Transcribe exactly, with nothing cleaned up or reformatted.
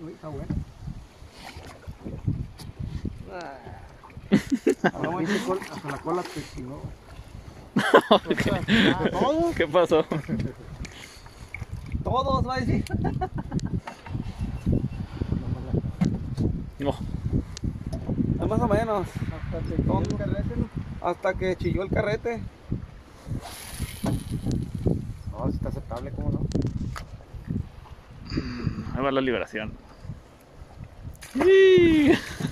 güey, está bueno. No, hasta la cola te chingó. ¿Todos? ¿Qué pasó? Todos, va a decir. No. Más o menos. Hasta que chilló el carrete, ¿no? Hasta que chilló el carrete. No, está aceptable, ¿cómo no? Ahí va la liberación. ¡Sí!